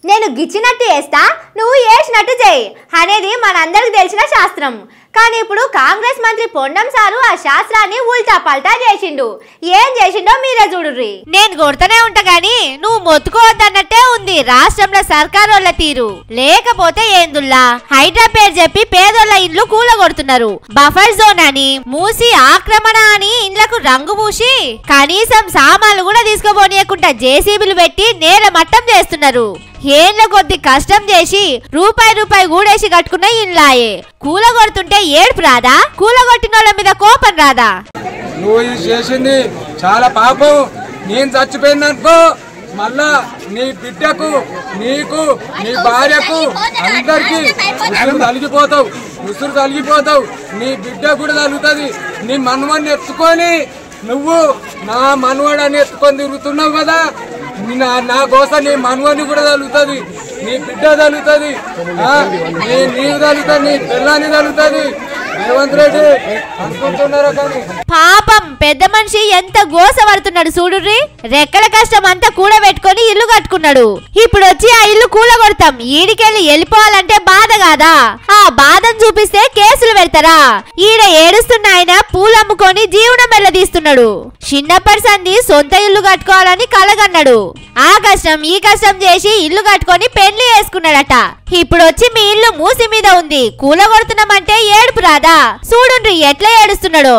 నేను గిచ్చినట్టు చేస్తా నువ్వు చేసినట్టు చేయి అనేది మనందరికి తెలిసిన శాస్త్రం. కానీ ఇప్పుడు కాంగ్రెస్ మంత్రి పొన్నం సారు ఆ శాస్త్రాన్ని ఉల్టా పల్టా చేసిండు. ఏం చేసిండో మీరే చూడుర్రి. నేను కొడుతూనే ఉంటా గాని నువ్వు మొత్తుకోవద్దన్నట్టే ఉంది రాష్ట్రంలో సర్కారోళ్ళ తీరు. లేకపోతే ఏందుల్లా హైడ్రా పేరు చెప్పి పేదోళ్ళ ఇండ్లు కూలగొడుతున్నారు. బఫర్ జోన్ అని మూసి ఆక్రమణ అని ఇండ్లకు రంగు పూసి కనీసం సామాన్లు కూడా తీసుకుపోనీయకుండా జేసీబీలు పెట్టి నేల మట్టం చేస్తున్నారు. ఏళ్ళ కొద్ది కష్టం చేసి రూపాయి గూడేసి కట్టుకున్న ఇల్లాయే కూలగొడుతుంటే ఏడుపు రాదా? కూలగొట్టినోళ్ళ మీద కోపం రాదా? నువ్వు ఇది చేసింది చాలా పాపం. నేను చచ్చిపోయిందనుకో మళ్ళా నీ బిడ్డకు నీకు నీ భార్యకు అందరికి ఉసురు తలిగిపోతావు. నీ బిడ్డ కూడా తలుగుతుంది. నీ మనవన్ని ఎత్తుకొని నువ్వు నా మనవడని ఎత్తుకొని తిరుగుతున్నావు కదా, నా కోసం నీ మనవని కూడా తలుగుతుంది, నీ బిడ్డ తలుగుతుంది, నీవు తలుగుతుంది, నీ పిల్లని తలుగుతుంది. రేవంత్ రెడ్డి అనుకుంటున్నారా? కానీ పాపం పెద్ద మనిషి ఎంత గోస పడుతున్నాడు చూడుర్రి. రెక్కల కష్టం అంతా కూడబెట్టుకొని ఇల్లు కట్టుకున్నాడు. ఇప్పుడు వచ్చి ఆ ఇల్లు కూలగొడతాం ఈడికెళ్ళి వెళ్ళిపోవాలంటే బాధ కాదా? ఆ బాధను చూపిస్తే కేసులు పెడతారా? ఈడ ఏడుస్తున్న ఆయన పూలు అమ్ముకొని జీవనం వెళ్ళదీస్తున్నాడు. చిన్నప్పటి సంది సొంత ఇల్లు కట్టుకోవాలని కలగన్నాడు. ఆ కష్టం ఈ కష్టం చేసి ఇల్లు కట్టుకొని పెళ్లి చేసుకున్నాడట. ఇప్పుడు వచ్చి మీ ఇల్లు మూసి మీద ఉంది కూలగొడుతున్నామంటే ఏడుపు రాదా? చూడుండ్రి ఎట్లా ఏడుస్తున్నాడో.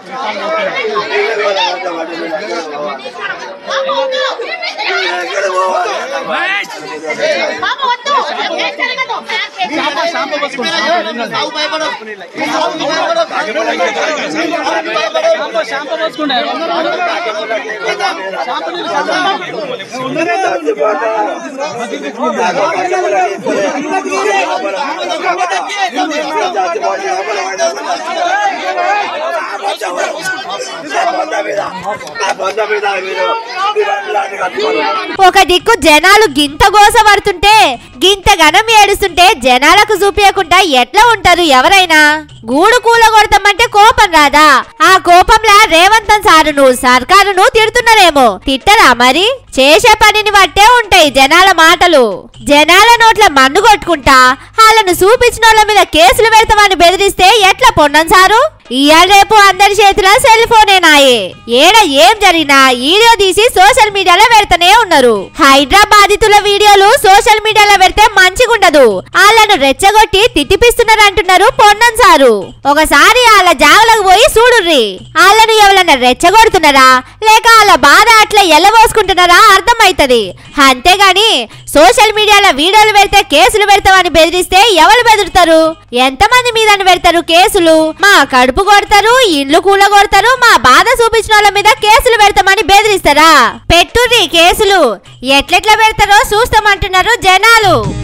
ఒక దిక్కు జనాలు గింత గోస పడుతుంటే గింత గనం ఏడుస్తుంటే జనాలకు చూపించకుండా ఎట్లా ఉంటారు ఎవరైనా? గూడు కూలగొడతామంటే కోపం రాదా? ఆ కోపంలా రేవంత్ సారును సర్కారును తిడుతున్నారేమో. తిట్టరా మరి? చేసే పనిని బట్టే ఉంటాయి జనాల మాటలు. జనాల నోట్ల మన్ను కొట్టుకుంటా వాళ్ళను చూపించిన వాళ్ళ మీద కేసులు పెడతామని బెదిరిస్తే ఎట్లా పొన్నం సారు? ఇవాళ రేపు అందరి చేతిలో సెల్ ఫోనేనాయే. ఏడ ఏం జరిగినా వీడియో తీసి సోషల్ మీడియాలో పెడతానే ఉన్నారు. హైదరాబాద్ బాధితుల వీడియోలు సోషల్ మీడియాలో పెడితే మంచిగుండదు. వాళ్ళను రెచ్చగొట్టి తిట్టిపిస్తున్నారు అంటున్నారు పొన్నం సారు. ఒకసారి వాళ్ళ జాగలకు పోయి చూడుర్రి. వాళ్ళను ఎవరన్నా రెచ్చగొడుతున్నారా లేక వాళ్ళ బాధ అట్లా ఎల్లబోసుకుంటున్నారా అర్థమైతది. అంతేగాని సోషల్ మీడియాలో వీడియోలు పెడితే కేసులు పెడతామని బెదిరిస్తే ఎవరు బెదురుతారు? ఎంతమంది మీద పెడతారు కేసులు? మా కడుపు కొడతారు, ఇండ్లు కూలగొడతారు, మా బాధ చూపించిన వాళ్ళ మీద కేసులు పెడతామని బెదిరిస్తారా? పెట్టుర్రి కేసులు. ఎట్లెట్లా పెడతారో చూస్తామంటున్నారు జనాలు.